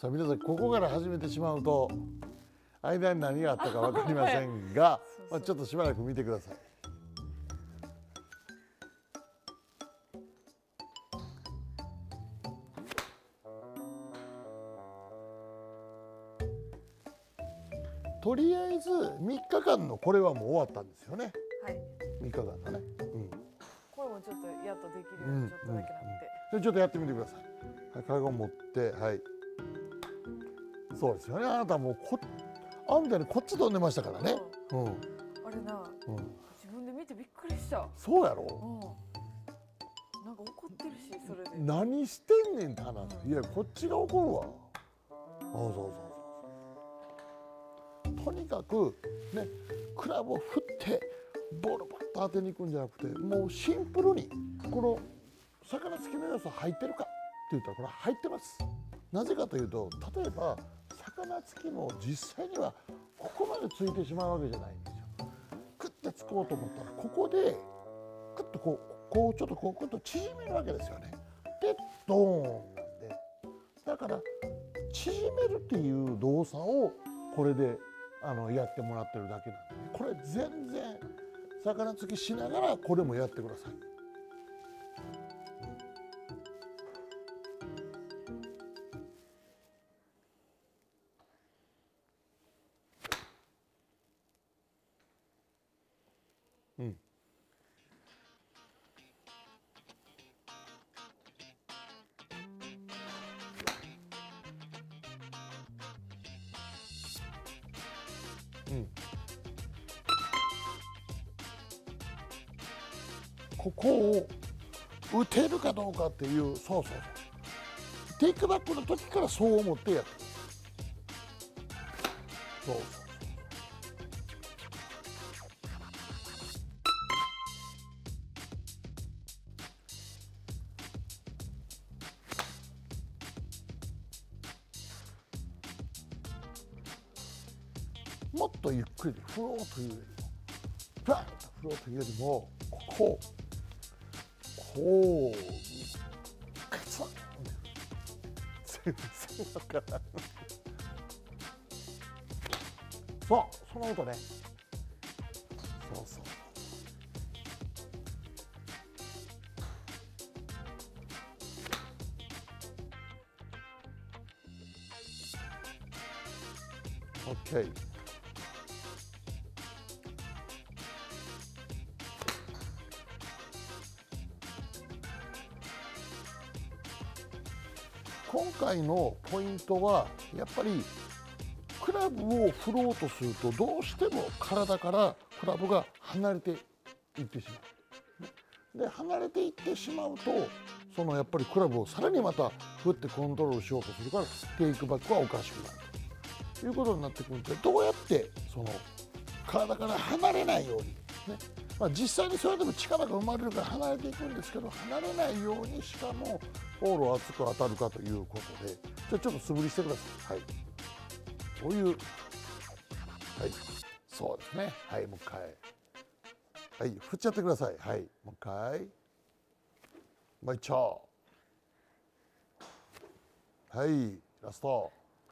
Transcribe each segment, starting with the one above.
さあ皆さんここから始めてしまうと間に何があったか分かりませんがまあちょっとしばらく見てください。とりあえず3日間のこれはもう終わったんですよね。 はい。 3日間のね。 これもちょっとやっとできるようにちょっとだけなって。 でちょっとやってみてください。はい、カゴ持ってはい。そうですよね。あなたもうあんたにこっち飛んでましたからね。 あれな、自分で見てびっくりした。 そうやろ。 なんか怒ってるし、それで。 何してんねんって話。いやこっちが怒るわ。そうとにかくねクラブを振ってボールバッと当てに行くんじゃなくてもうシンプルにこの魚つきの要素入ってるかって言ったらこれ入ってます。なぜかというと例えば魚つきも実際にはここまでついてしまうわけじゃないんですよ。クッてつこうと思ったらここでクッとこうちょっとこうクッと縮めるわけですよね。でドーンなんでだから縮めるっていう動作をこれでやってもらってるだけなんで、ね、これ全然魚つきしながらこれもやってください。ここを打てるかどうかっていうそうテイクバックの時からそう思ってやってそうもっとゆっくり振ろうというよりもバンと振ろうというよりもこうカツン全然わからんその音ねそうOK。今回のポイントはやっぱりクラブを振ろうとするとどうしても体からクラブが離れていってしまう。で離れていってしまうとやっぱりクラブをさらにまた振ってコントロールしようとするからテイクバックはおかしくなるということになってくるのでどうやって体から離れないようにね。実際にそれでも力が生まれるから離れていくんですけど離れないようにしかもボールを厚く当たるかということでじゃあちょっと素振りしてください。はい、そういうはいそうですね。はいもう一回はい振っちゃってください。はいもう一回もう一丁はいラスト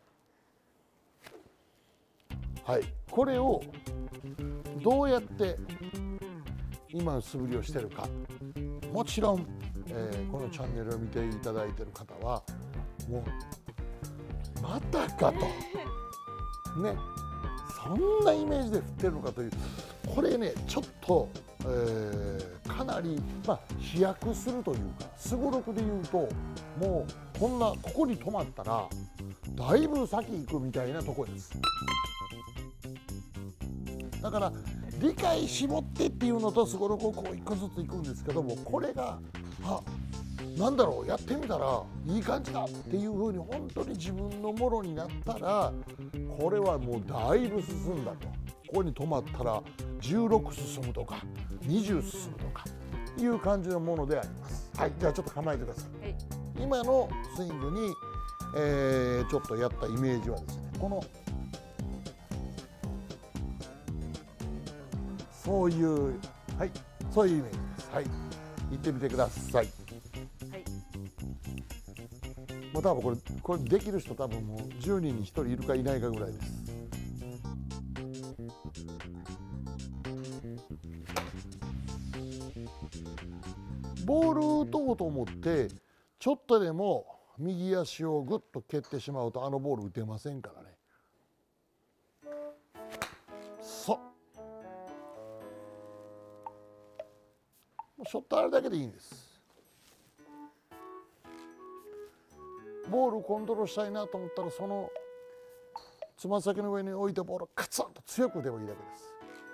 はいこれをどうやって今の素振りをしてるかもちろん、このチャンネルを見ていただいている方はもうまたかとねそんなイメージで振ってるのかというこれねちょっと、かなり飛躍するというかすごろくでいうともうここに止まったらだいぶ先行くみたいなところです。だから理解絞ってっていうのとすごろくをこう一個ずついくんですけどもこれがなんだろうやってみたらいい感じだっていうふうに本当に自分のものになったらこれはもうだいぶ進んだとここに止まったら16進むとか20進むとかいう感じのものであります。はいじゃあちょっと構えてください。はい、今のスイングに、ちょっとやったイメージはですねそういうそういうイメージです。はい行ってみてください。はいもう多分これできる人多分もう10人に1人いるかいないかぐらいです。ボール打とうと思ってちょっとでも右足をぐっと蹴ってしまうとボール打てませんからね。そう、ショットあれだけでいいんです。ボールコントロールしたいなと思ったらそのつま先の上に置いたボールをカツンと強く打てばいいだけです。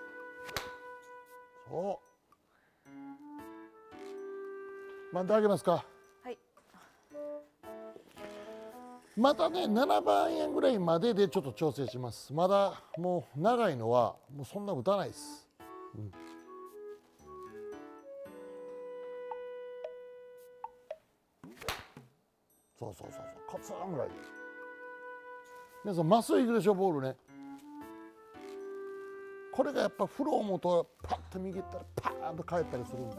そう、またあげますか。 はい。 またね7番円ぐらいまででちょっと調整します。まだもう長いのはもうそんな打たないです。そうカツンぐらいで。皆さんまっすぐいくでしょボールね。これがやっぱフローもとパッと右行ったらパーンと返ったりするんで。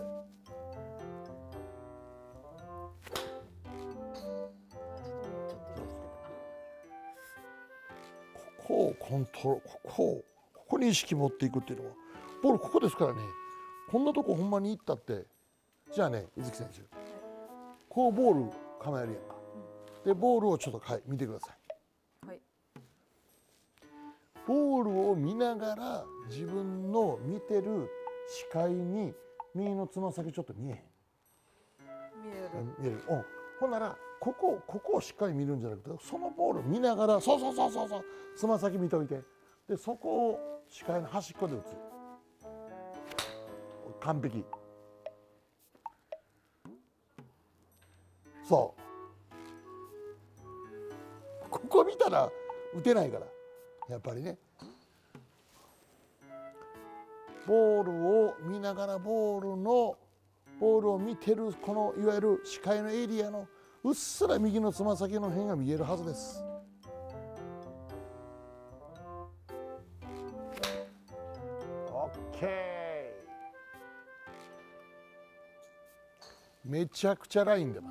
ここをコントロール、ここに意識持っていくっていうのはボールここですからね。こんなとこほんまに行ったって。じゃあね伊月選手、こうボール構えるやんか。でボールをちょっと見てください。 はい。 ボールを見ながら自分の見てる視界に右のつま先ちょっと見えへん。見える。ほんならここをしっかり見るんじゃなくてそのボールを見ながらそうつま先見といて、でそこを視界の端っこで打つ。完璧。そうここ見たら打てないからやっぱりね。ボールを見ながらボールを見てるこのいわゆる視界のエリアのうっすら右のつま先の辺が見えるはずです。OK。めちゃくちゃライン出ます。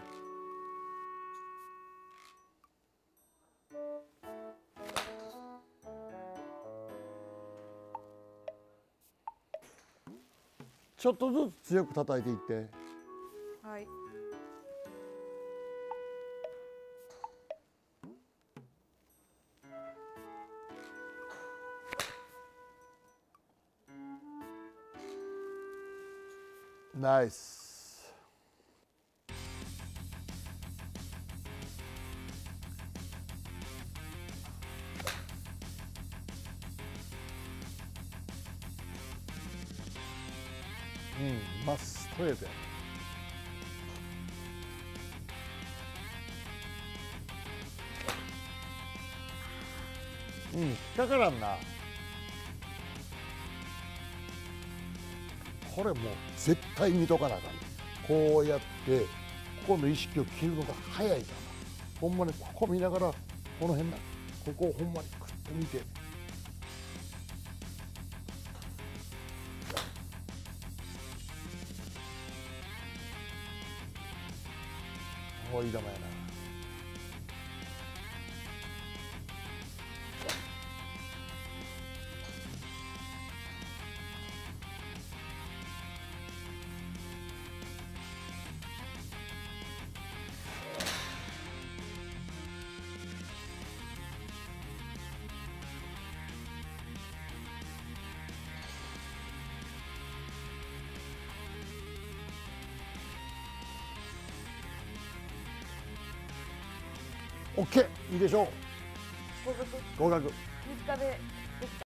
ちょっとずつ強く叩いていって。 はい。 ナイス。ストレートや。引っかからんな。これもう絶対見とかなあかん。こうやってここの意識を切るのが早いから、ほんまにここ見ながらこの辺な、ここをほんまにクッと見て。いい球やな。OK、いいでしょう。合格。 水かでできた。